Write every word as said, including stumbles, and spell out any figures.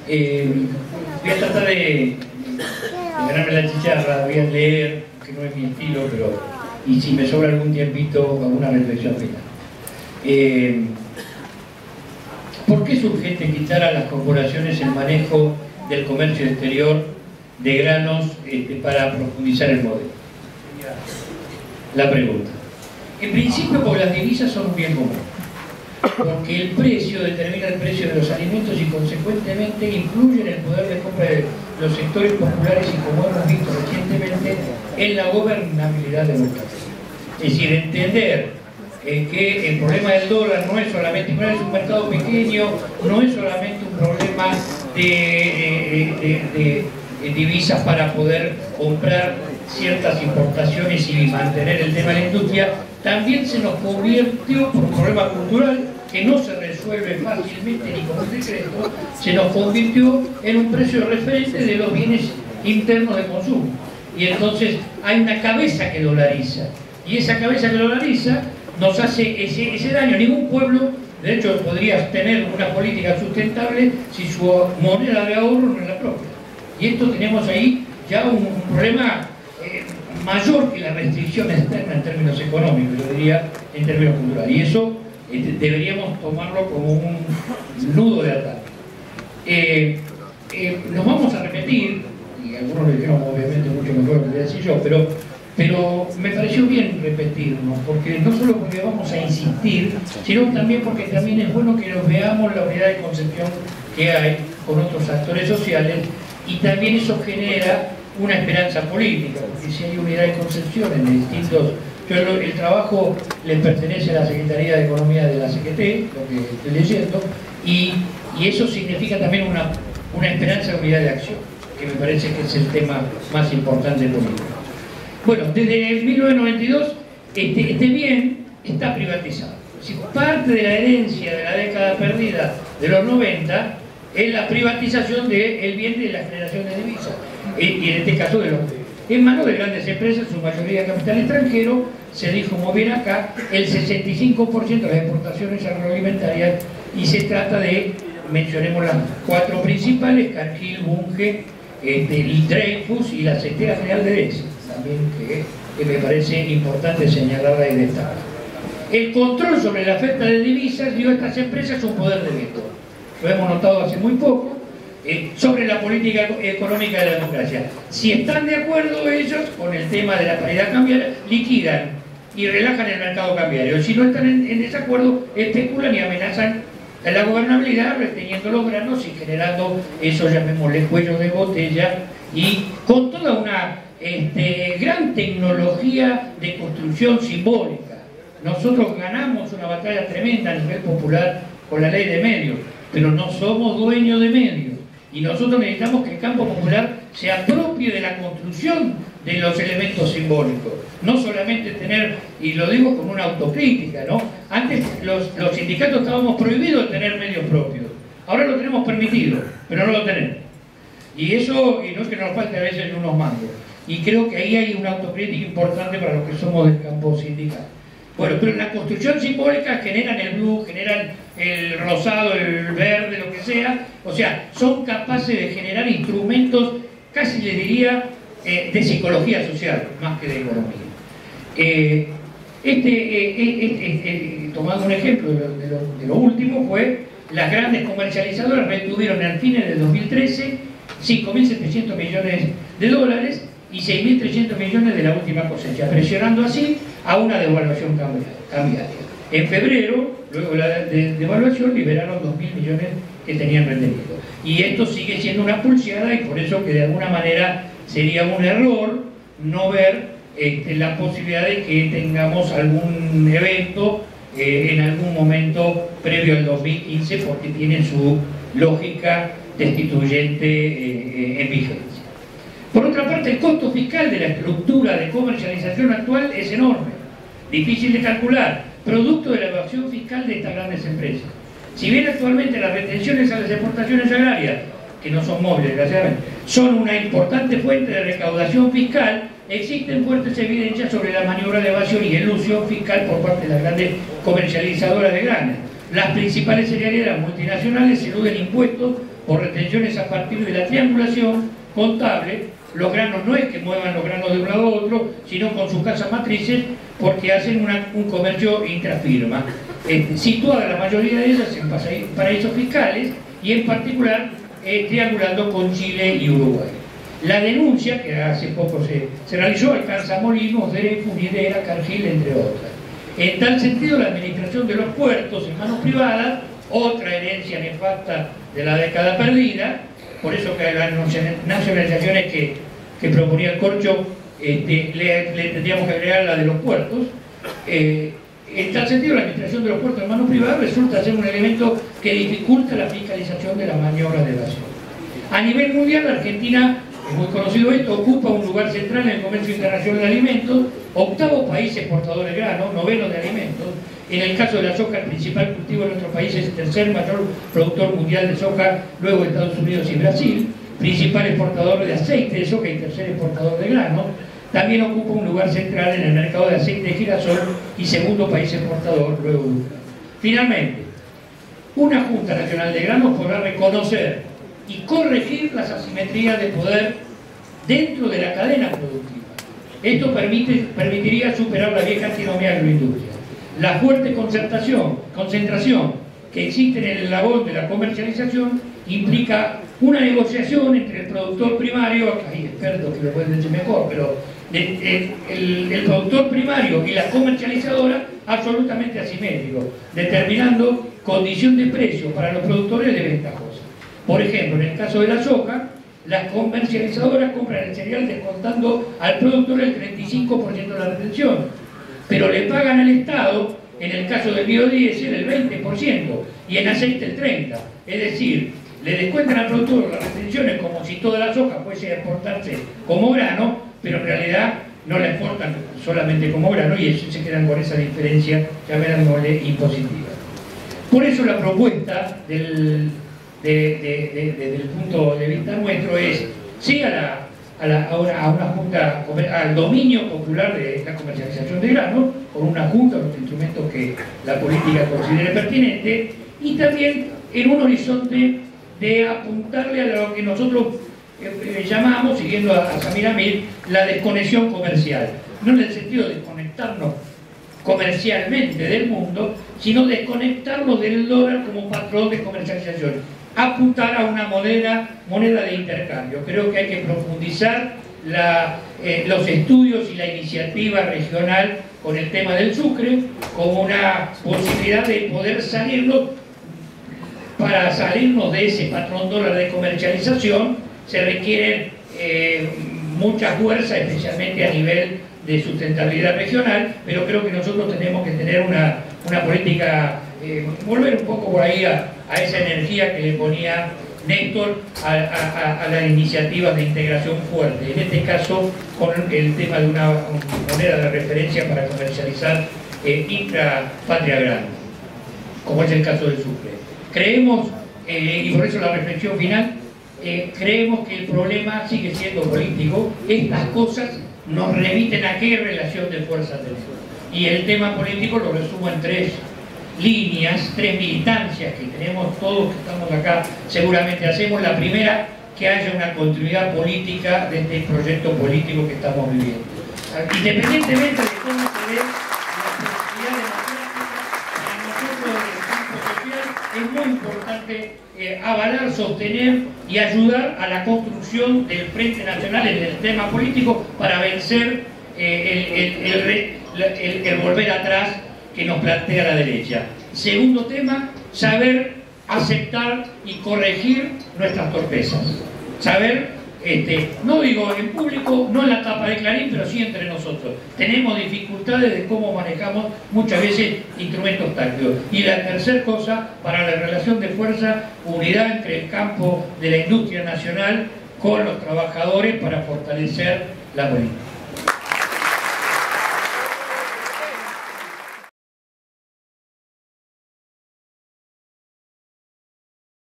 Eh, voy a tratar de, de ganarme la chicharra, voy a leer, que no es mi estilo, pero y si me sobra algún tiempito, alguna reflexión final. Eh, ¿Por qué es urgente quitar a las corporaciones el manejo del comercio exterior de granos este, para profundizar el modelo? La pregunta. En principio, porque las divisas son un bien común, porque el precio determina el precio de los alimentos y consecuentemente influye en el poder de compra de los sectores populares y, como hemos visto recientemente, en la gobernabilidad de los países. Es decir, entender eh, que el problema del dólar no es solamente, no es un mercado pequeño, no es solamente un problema de, de, de, de, de divisas para poder comprar ciertas importaciones y mantener el tema de la industria, también se nos convirtió, por un problema cultural que no se resuelve fácilmente ni con un decreto, se nos convirtió en un precio referente de los bienes internos de consumo. Y entonces hay una cabeza que dolariza, y esa cabeza que dolariza nos hace ese, ese daño. Ningún pueblo, de hecho, podría tener una política sustentable si su moneda de ahorro no es la propia. Y esto tenemos ahí ya un, un problema eh, mayor que la restricción externa en términos económicos, yo diría en términos culturales. Y eso eh, deberíamos tomarlo como un nudo de ataque. Eh, eh, nos vamos a repetir, y algunos lo dijeron obviamente mucho mejor que lo voy a decir yo, pero, pero me pareció bien repetirnos, porque no solo porque vamos a insistir, sino también porque también es bueno que nos veamos la unidad de concepción que hay con otros actores sociales, y también eso genera una esperanza política, porque si hay unidad de concepción en distintos... Yo el, el trabajo le pertenece a la Secretaría de Economía de la C G T, lo que estoy leyendo, y, y eso significa también una, una esperanza de unidad de acción, que me parece que es el tema más importante político. Bueno, desde mil novecientos noventa y dos este, este bien está privatizado. Si parte de la herencia de la década perdida de los noventa es la privatización del bien de la generación de divisas, y en este caso de los en manos de grandes empresas, su mayoría de capital extranjero. Se dijo muy bien acá, el sesenta y cinco por ciento de las exportaciones agroalimentarias, y se trata de, mencionemos las cuatro principales: Cargill, Bunge, este, y Dreyfus, y la Secretaría General de Deza, también que, que me parece importante señalarla y destacar. El control sobre la oferta de divisas dio a estas empresas un poder de veto. Lo hemos notado hace muy poco. Eh, sobre la política económica de la democracia. Si están de acuerdo ellos con el tema de la paridad cambiaria, liquidan y relajan el mercado cambiario. Si no están en, en desacuerdo, especulan y amenazan a la gobernabilidad, reteniendo los granos y generando eso, llamémosle, cuello de botella, y con toda una este, gran tecnología de construcción simbólica. Nosotros ganamos una batalla tremenda a nivel popular con la ley de medios, pero no somos dueños de medios. Y nosotros necesitamos que el campo popular se apropie de la construcción de los elementos simbólicos. No solamente tener, y lo digo con una autocrítica, ¿no? Antes los, los sindicatos estábamos prohibidos de tener medios propios. Ahora lo tenemos permitido, pero no lo tenemos. Y eso, y no es que nos falte a veces unos mangos. Y creo que ahí hay una autocrítica importante para los que somos del campo sindical. Bueno, pero en la construcción simbólica generan el blue, generan el rosado, el verde, lo que sea. O sea, son capaces de generar instrumentos, casi les diría, eh, de psicología social, más que de economía. Eh, este, eh, este, este, tomando un ejemplo de lo, de, lo, de lo último, fue las grandes comercializadoras retuvieron al fin del dos mil trece cinco mil setecientos millones de dólares y seis mil trescientos millones de la última cosecha, presionando así a una devaluación cambiaria. En febrero, luego de la devaluación, liberaron dos mil millones que tenían retenido. Y esto sigue siendo una pulseada, y por eso que de alguna manera sería un error no ver este, la posibilidad de que tengamos algún evento eh, en algún momento previo al dos mil quince, porque tiene su lógica destituyente eh, en vigencia. Por otra parte, el costo fiscal de la estructura de comercialización actual es enorme, difícil de calcular, producto de la evasión fiscal de estas grandes empresas. Si bien actualmente las retenciones a las exportaciones agrarias, que no son móviles, desgraciadamente, son una importante fuente de recaudación fiscal, existen fuertes evidencias sobre la maniobra de evasión y elusión fiscal por parte de las grandes comercializadoras de granos. Las principales cerealeras multinacionales eluden impuestos por retenciones a partir de la triangulación contable. Los granos no es que muevan los granos de un lado a otro, sino con sus casas matrices, porque hacen una, un comercio intrafirma, eh, situada la mayoría de ellas en paraísos fiscales y en particular eh, triangulando con Chile y Uruguay. La denuncia, que hace poco se, se realizó, alcanza Molinos, Dreyfus, Nidera, Cargill, entre otras. En tal sentido, la administración de los puertos en manos privadas, otra herencia nefasta de la década perdida, por eso que las nacionalizaciones que, que proponía el Corcho, este, le, le tendríamos que agregar la de los puertos. Eh, en tal sentido, la administración de los puertos en manos privadas resulta ser un elemento que dificulta la fiscalización de las maniobras de evasión. A nivel mundial, la Argentina, es muy conocido esto, ocupa un lugar central en el comercio internacional de alimentos, octavo país exportador de grano, noveno de alimentos. En el caso de la soja, el principal cultivo de nuestro país es el tercer mayor productor mundial de soja, luego de Estados Unidos y Brasil, principal exportador de aceite de soja y tercer exportador de grano. También ocupa un lugar central en el mercado de aceite de girasol y segundo país exportador, luego de Uruguay. Finalmente, una Junta Nacional de Granos podrá reconocer y corregir las asimetrías de poder dentro de la cadena productiva. Esto permite, permitiría superar la vieja antinomía agroindustria. La fuerte concertación, concentración que existe en el eslabón de la comercialización implica una negociación entre el productor primario, hay expertos que lo pueden decir mejor, pero el, el, el productor primario y la comercializadora absolutamente asimétrico, determinando condición de precio para los productores desventajosa. Por ejemplo, en el caso de la soja, las comercializadoras compran el cereal descontando al productor el treinta y cinco por ciento de la retención, pero le pagan al Estado, en el caso del biodiesel, el veinte por ciento y en aceite el treinta por ciento. Es decir, le descuentan al productor las retenciones como si toda la soja fuese a exportarse como grano, pero en realidad no la exportan solamente como grano y eso se quedan con esa diferencia, llamémosle impositiva. Por eso la propuesta del... De, de, de, de, desde el punto de vista nuestro es sí a, la, a, la, a, una, a una junta, al dominio popular de la comercialización de granos, con una junta, los instrumentos que la política considere pertinente, y también en un horizonte de apuntarle a lo que nosotros eh, llamamos, siguiendo a, a Samir Amir, la desconexión comercial, no en el sentido de desconectarnos comercialmente del mundo, sino desconectarnos del dólar como patrón de comercialización, apuntar a una moneda, moneda de intercambio. Creo que hay que profundizar la, eh, los estudios y la iniciativa regional con el tema del sucre como una posibilidad de poder salirnos. Para salirnos de ese patrón dólar de comercialización se requiere eh, mucha fuerza, especialmente a nivel de sustentabilidad regional, pero creo que nosotros tenemos que tener una, una política, eh, volver un poco por ahí a, a esa energía que le ponía Néstor a, a, a las iniciativas de integración fuerte, en este caso con el tema de una, una moneda de referencia para comercializar eh, intrapatria grande, como es el caso del sucre. Creemos, eh, y por eso la reflexión final, eh, creemos que el problema sigue siendo político. Estas cosas nos remiten a qué relación de fuerza tenemos. Y el tema político lo resumo en tres líneas, tres militancias que tenemos todos que estamos acá, seguramente hacemos. La primera, que haya una continuidad política de este proyecto político que estamos viviendo. Independientemente de cómo se ve la posibilidad democrática, para nosotros desde el campo social es muy importante eh, avalar, sostener y ayudar a la construcción del Frente Nacional en el tema político para vencer eh, el, el, el, el, el volver atrás que nos plantea la derecha. Segundo tema, saber aceptar y corregir nuestras torpezas. Saber, este, no digo en público, no en la tapa de Clarín, pero sí entre nosotros. Tenemos dificultades de cómo manejamos muchas veces instrumentos tácticos. Y la tercera cosa, para la relación de fuerza, unidad entre el campo de la industria nacional con los trabajadores para fortalecer la política.